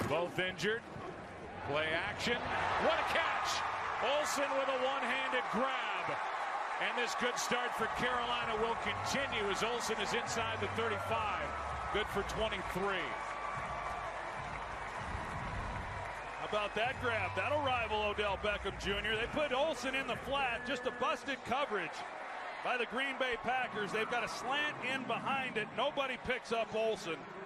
Both injured. Play action. What a catch! Olsen with a one-handed grab. And this good start for Carolina will continue as Olsen is inside the 35. Good for 23. How about that grab? That'll rival Odell Beckham Jr. They put Olsen in the flat, just a busted coverage by the Green Bay Packers. They've got a slant in behind it. Nobody picks up Olsen.